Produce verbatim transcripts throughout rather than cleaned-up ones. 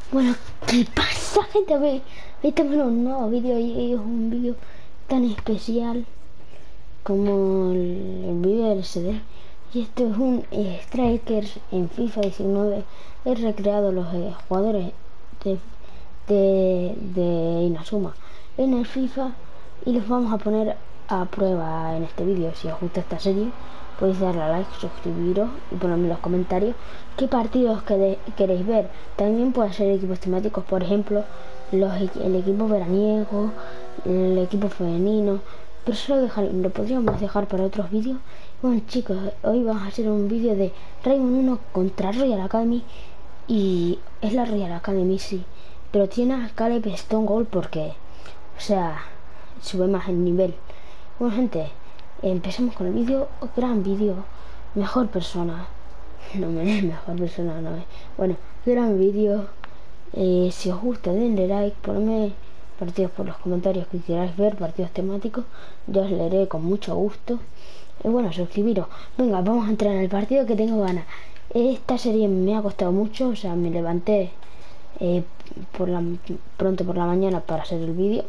Bueno, ¿qué pasa, gente? Hoy estamos en un nuevo vídeo y es un vídeo tan especial como el, el vídeo del C D. Y esto es un eh, Strikers en FIFA diecinueve. He recreado los eh, jugadores de, de, de Inazuma en el FIFA y los vamos a poner a prueba en este vídeo. Si os gusta esta serie, podéis darle a like, suscribiros y ponerme en los comentarios qué partidos queréis ver. También pueden ser equipos temáticos, por ejemplo los, el equipo veraniego, el equipo femenino, pero eso lo, dejar, lo podríamos dejar para otros vídeos. Bueno, chicos, hoy vamos a hacer un vídeo de Raymond uno contra Royal Academy. Y es la Royal Academy, sí, pero tiene a Caleb Stone Gold porque, o sea, sube más el nivel. Bueno, gente, empecemos con el vídeo. Gran vídeo, mejor persona. No me es mejor persona, no es. Bueno, gran vídeo. Eh, si os gusta, denle like, ponedme partidos por los comentarios que queráis ver, partidos temáticos. Yo os leeré con mucho gusto. Y bueno, suscribiros. Venga, vamos a entrar en el partido que tengo ganas. Esta serie me ha costado mucho, o sea, me levanté eh, por la, pronto por la mañana para hacer el vídeo.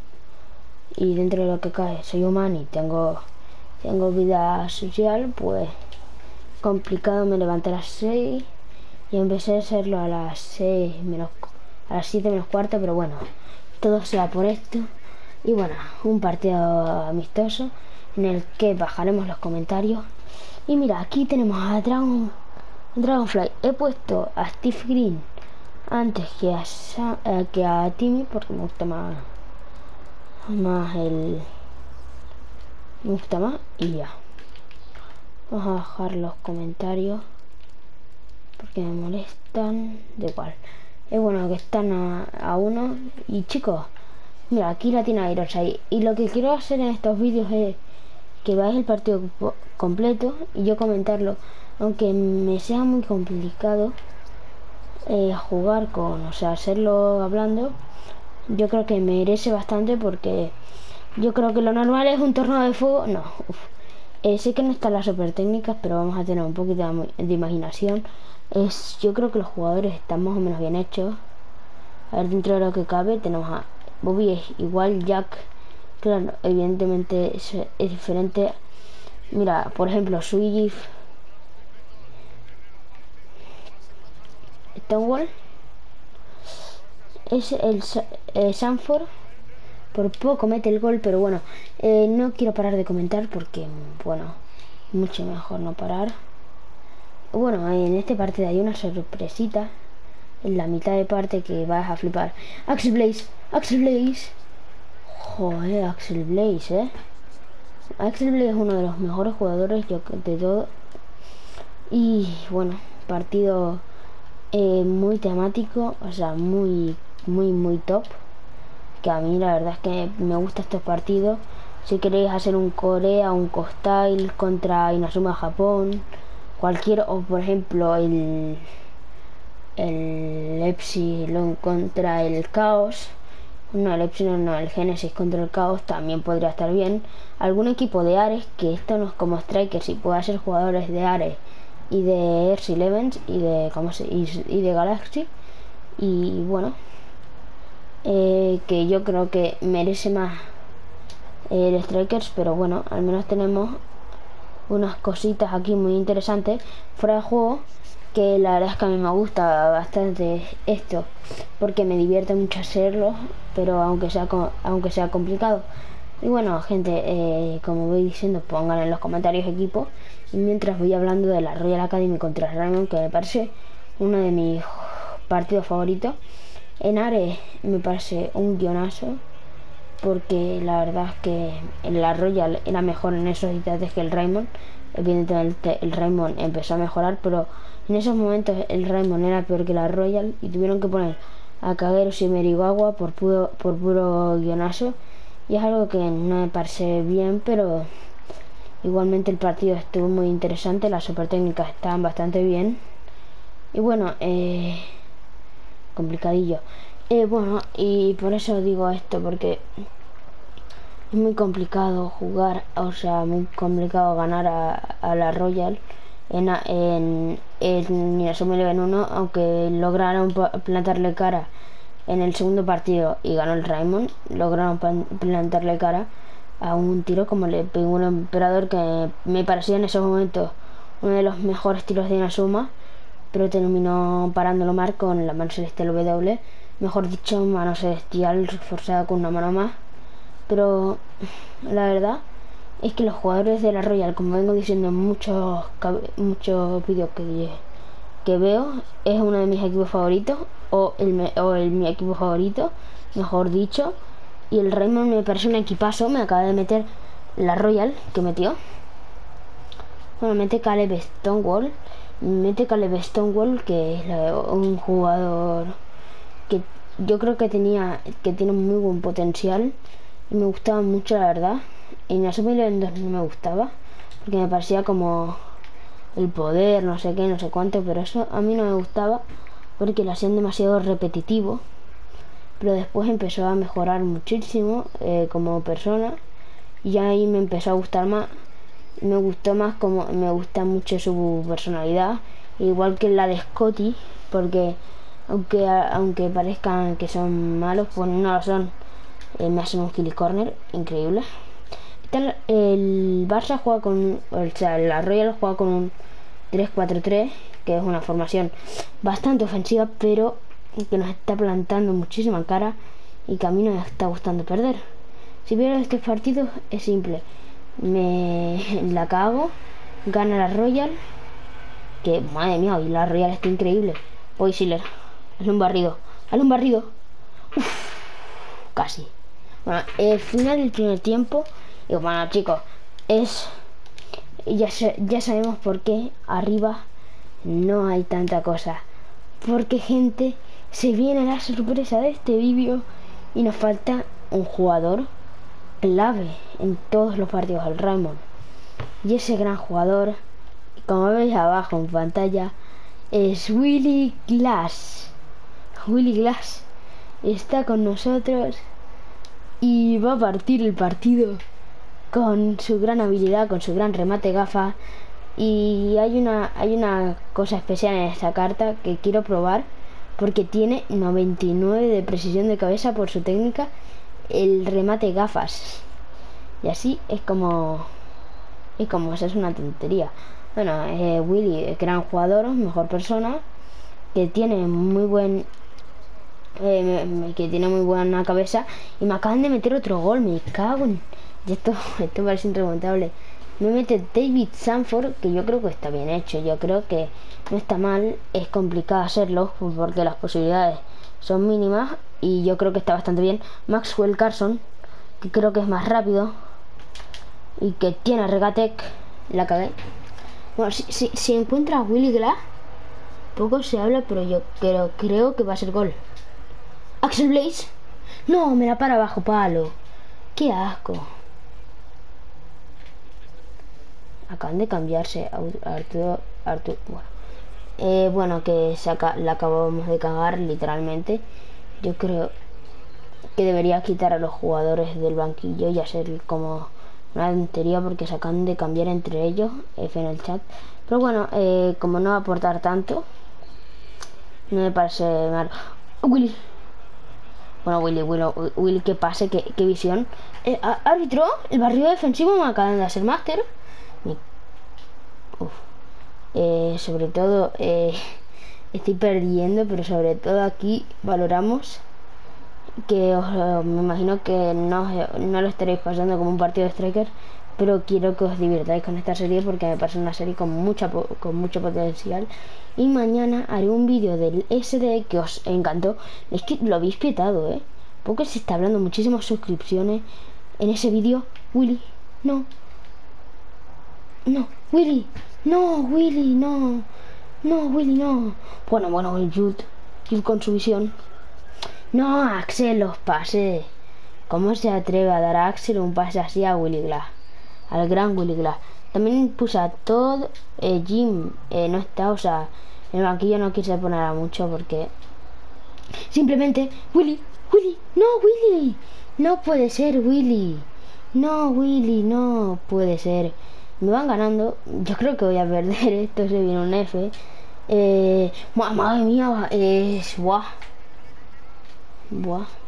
Y dentro de lo que cae, soy humano y tengo, tengo vida social, pues complicado. Me levanté a las seis y empecé a hacerlo a las seis menos, a las siete menos cuarto, pero bueno, todo sea por esto. Y bueno, un partido amistoso en el que bajaremos los comentarios. Y mira, aquí tenemos a Dragon Dragonfly. He puesto a Steve Green antes que a, Sam, eh, que a Timmy porque me gusta más más el me gusta más. Y ya, vamos a bajar los comentarios porque me molestan. De igual, es bueno que están a, a uno. Y chicos, mira, aquí la tiene Ironside. Y lo que quiero hacer en estos vídeos es que veáis el partido completo y yo comentarlo, aunque me sea muy complicado eh, jugar con, o sea, hacerlo hablando. Yo creo que merece bastante porque yo creo que lo normal es un torneo de fuego. No, uf. Eh, sé que no están las super técnicas, pero vamos a tener un poquito de, de imaginación. Es, yo creo que los jugadores están más o menos bien hechos. A ver, dentro de lo que cabe tenemos a Bobby, es igual. Jack, claro, evidentemente es, es diferente. Mira, por ejemplo, Swift, Stonewall, es el eh, Sanford. Por poco mete el gol, pero bueno, eh, no quiero parar de comentar porque, bueno, mucho mejor no parar. Bueno, en este partido hay una sorpresita en la mitad de parte que vas a flipar. Axel Blaze, Axel Blaze. Joder, Axel Blaze, eh. Axel Blaze es uno de los mejores jugadores yo, de todo. Y bueno, partido eh, muy temático, o sea, muy, muy, muy top. Que a mí la verdad es que me gustan estos partidos. Si queréis hacer un Corea, un Costyle contra Inazuma Japón, cualquier, o por ejemplo el el Epsilon contra el Caos, no, el Epsilon no, el Genesis contra el Caos también podría estar bien. Algún equipo de Ares, que esto no es como Strikers y puede ser jugadores de Ares y de Earth Eleven y de ¿cómo se? Y, y de Galaxy. Y bueno, eh, que yo creo que merece más eh, el Strikers, pero bueno, al menos tenemos unas cositas aquí muy interesantes fuera de juego, que la verdad es que a mí me gusta bastante esto porque me divierte mucho hacerlo, pero aunque sea aunque sea complicado. Y bueno, gente, eh, como voy diciendo, pongan en los comentarios equipo, y mientras voy hablando de la Royal Academy contra Raymond, que me parece uno de mis partidos favoritos. En Ares me parece un guionazo porque la verdad es que la Royal era mejor en esos instantes que el Raymond. Evidentemente el Raymond empezó a mejorar, pero en esos momentos el Raymond era peor que la Royal y tuvieron que poner a Kageros y Merigawa por puro, por puro guionazo. Y es algo que no me parece bien, pero igualmente el partido estuvo muy interesante, las super técnicas estaban bastante bien. Y bueno, eh, complicadillo. Eh, bueno, y por eso digo esto, porque es muy complicado jugar, o sea, muy complicado ganar a, a la Royal en, en, en Inazuma Eleven uno, aunque lograron plantarle cara en el segundo partido y ganó el Raimon, lograron plantarle cara a un tiro como le pegó un emperador que me parecía en esos momentos uno de los mejores tiros de Inazuma, pero terminó parándolo mal con la mano celestial W, mejor dicho, mano celestial reforzada con una mano más. Pero la verdad es que los jugadores de la Royal, como vengo diciendo en muchos muchos vídeos que, que veo, es uno de mis equipos favoritos, o el, o el mi equipo favorito, mejor dicho. Y el Raymond me parece un equipazo. Me acaba de meter la Royal que metió. Bueno, mete Caleb Stonewall. Mete Caleb Stonewall, que es la, un jugador que yo creo que tenía que tiene muy buen potencial. Y me gustaba mucho, la verdad. En Inazuma Eleven dos no me gustaba, porque me parecía como el poder, no sé qué, no sé cuánto. Pero eso a mí no me gustaba, porque lo hacían demasiado repetitivo. Pero después empezó a mejorar muchísimo eh, como persona, y ahí me empezó a gustar más. Me gustó más, como me gusta mucho su personalidad, igual que la de Scotty, porque aunque aunque parezcan que son malos, pues no lo son. Eh, me hacen un kill corner increíble. El, el Barça juega con, o sea, la Royal juega con un tres cuatro tres, que es una formación bastante ofensiva, pero que nos está plantando muchísima cara y que a mí no me está gustando perder. Si pierdo este partido es simple, me la cago, gana la Royal, que madre mía, hoy la Royal está increíble. Voy Siller, hazle un barrido, hazle un barrido. Uf, casi. Bueno, el final del primer tiempo, y bueno, chicos, es ya, ya sabemos por qué arriba no hay tanta cosa, porque gente, se viene la sorpresa de este vídeo y nos falta un jugador clave en todos los partidos del Raimon. Y ese gran jugador, como veis abajo en pantalla, es Willy Glass. Willy Glass está con nosotros y va a partir el partido con su gran habilidad, con su gran remate gafa. Y hay una, hay una cosa especial en esta carta que quiero probar, porque tiene noventa y nueve de precisión de cabeza por su técnica, el remate gafas. Y así es como es como eso, es una tontería. Bueno, eh, Willy es gran jugador, mejor persona, que tiene muy buen eh, que tiene muy buena cabeza. Y me acaban de meter otro gol, me cago en... Y esto, esto parece irremontable. Me mete David Sanford, que yo creo que está bien hecho, yo creo que no está mal. Es complicado hacerlo porque las posibilidades son mínimas, y yo creo que está bastante bien. Maxwell Carson, que creo que es más rápido y que tiene regatec. La cagué. Bueno, si, si, si encuentra a Willy Glass, poco se habla, pero yo creo, creo que va a ser gol. Axel Blaze, no, me la para abajo palo, qué asco. Acaban de cambiarse a Arturo, Arturo bueno. Eh, bueno, que saca, la acabamos de cagar literalmente. Yo creo que debería quitar a los jugadores del banquillo y hacer como una tontería, porque se acaban de cambiar entre ellos. F en el chat. Pero bueno, eh, como no va a aportar tanto, no me parece mal. Willy, bueno, Willy, Willy, Willy, que pase, que, que visión. Eh, árbitro, el barrio defensivo me acaban de hacer máster. Uf. Eh, sobre todo eh, estoy perdiendo, pero sobre todo aquí valoramos que os, me imagino que no, no lo estaréis pasando como un partido de Striker, pero quiero que os divirtáis con esta serie, porque me parece una serie con mucha con mucho potencial. Y mañana haré un vídeo del S D que os encantó. Es que lo habéis petado, eh porque se está hablando muchísimas suscripciones en ese vídeo. Willy, no, no, Willy, no, Willy, no, no, Willy, no. Bueno, bueno, el Jude, Jude con su visión. No, Axel, los pases. ¿Cómo se atreve a dar a Axel un pase así a Willy Glass? Al gran Willy Glass. También puso a todo eh, Jim, eh, no está, o sea, en el banquillo no quise poner a mucho, porque simplemente Willy, Willy, no, Willy, no puede ser, Willy, no, Willy, no puede ser. Me van ganando. Yo creo que voy a perder. Esto se viene un F. Eh, madre mía, es... Buah. Buah.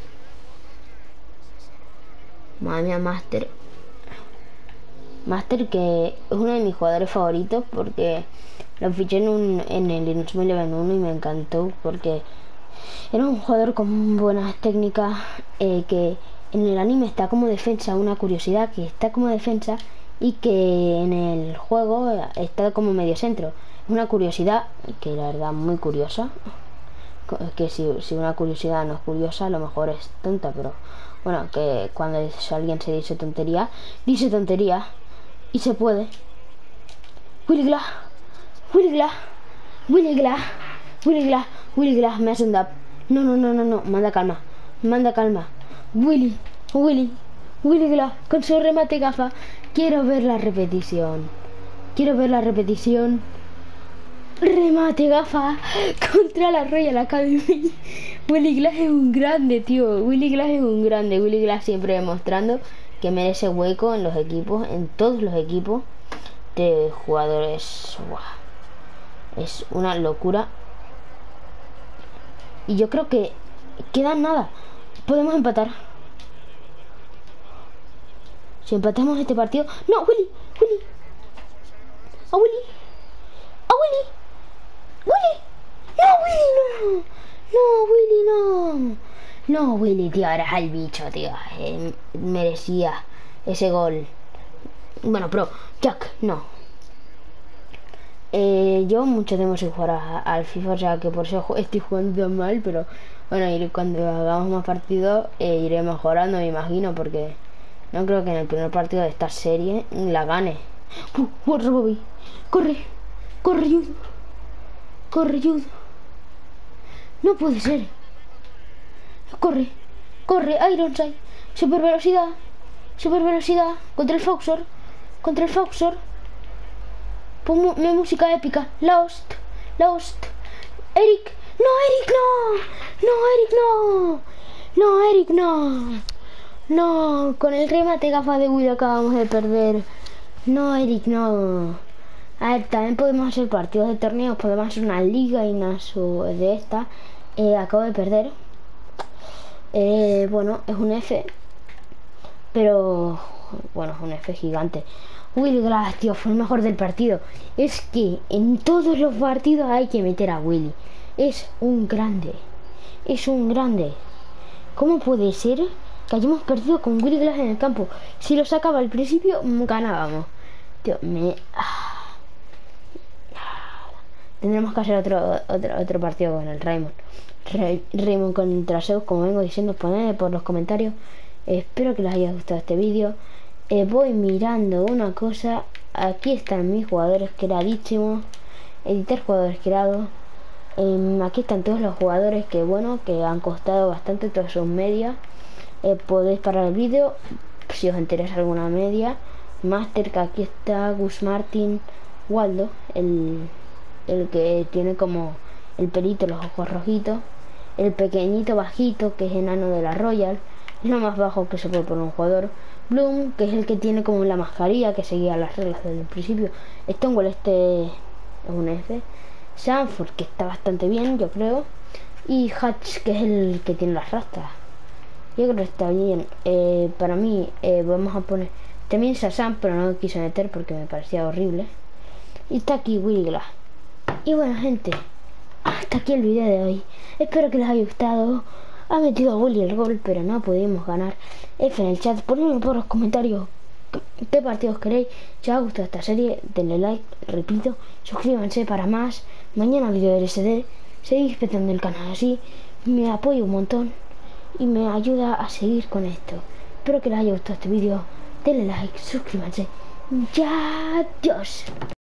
Madre mía, Master. Master, que es uno de mis jugadores favoritos porque lo fiché en, un, en el Inazuma Eleven uno y me encantó porque era un jugador con buenas técnicas, eh, que en el anime está como defensa, una curiosidad que está como defensa y que en el juego está como medio centro. Una curiosidad que la verdad muy curiosa, que si, si una curiosidad no es curiosa a lo mejor es tonta, pero bueno, que cuando alguien se dice tontería, dice tontería y se puede. Willy Glass, Willy Glass, Willy Glass, Willy Glass, Willy Glass, me hace un dab. No, no, no, no, no, manda calma, manda calma. Willy, Willy, Willy Glass, con su remate gafa. Quiero ver la repetición. Quiero ver la repetición. Remate gafa contra la Royal Academy. Willy Glass es un grande, tío. Willy Glass es un grande. Willy Glass siempre demostrando que merece hueco en los equipos, en todos los equipos de jugadores. Wow. Es una locura. Y yo creo que queda nada. Podemos empatar. Si empatamos este partido... ¡No, Willy! ¡Willy! ¡A Willy! ¡A Willy! ¡Willy! ¡No, Willy, no! ¡No, Willy, no! No, Willy, tío, eras el bicho, tío. Eh, merecía ese gol. Bueno, pero... Jack, no. Eh, yo mucho tiempo sin jugar a, al FIFA, o sea que por eso estoy jugando tan mal, pero... Bueno, y cuando hagamos más partidos eh, iré mejorando, me imagino, porque... No creo que en el primer partido de esta serie la gane. ¡Uh! ¡Corre, Bobby! ¡Corre! ¡Corre, Judo! ¡Corre, Judo! No puede ser. ¡Corre! ¡Corre! ¡Ironside! ¡Super velocidad! ¡Super velocidad! ¡Contra el Foxor! ¡Contra el Foxor! Ponme música épica. Lost. Lost. Eric. ¡No, Eric, no! ¡No, Eric, no! ¡No, Eric, no! No, con el remate gafa de Will acabamos de perder. No, Eric, no. A ver, también podemos hacer partidos de torneos, podemos hacer una liga y una de esta. Eh, acabo de perder. Eh, bueno, es un F. Pero, bueno, es un F gigante. Willy Glass, tío, fue el mejor del partido. Es que en todos los partidos hay que meter a Willy. Es un grande. Es un grande. ¿Cómo puede ser que hayamos perdido con Willy Glass en el campo? Si lo sacaba al principio, ganábamos. Tío, me... Tendremos que hacer otro otro, otro partido con el Raymond. Ray, Raymond contra Zeus, como vengo diciendo, poned por los comentarios. Eh, espero que les haya gustado este vídeo. Eh, voy mirando una cosa. Aquí están mis jugadores creadísimos. Editar jugadores creados. Eh, aquí están todos los jugadores que, bueno, que han costado bastante todos sus medias. Eh, podéis parar el vídeo si os interesa alguna media. Master, que aquí está Gus Martin, Waldo, el, el que tiene como el pelito, los ojos rojitos. El pequeñito bajito, que es enano de la Royal, es lo más bajo que se puede poner un jugador. Bloom, que es el que tiene como la mascarilla, que seguía las reglas desde el principio. Stonewall, este es un F. Sanford, que está bastante bien, yo creo. Y Hatch, que es el que tiene las rastas. Yo creo que está bien. Eh, para mí, eh, vamos a poner también Shazam, pero no lo quise meter porque me parecía horrible. Y está aquí Willy Glass. Y bueno, gente, hasta aquí el vídeo de hoy. Espero que les haya gustado. Ha metido a Willy el gol, pero no pudimos ganar. F en el chat, ponedme por los comentarios qué partidos queréis. Si os ha gustado esta serie, denle like, repito, suscríbanse para más. Mañana vídeo del S D. Seguís petando el canal así, me apoya un montón y me ayuda a seguir con esto. Espero que les haya gustado este vídeo. Denle like, suscríbanse. Ya, adiós.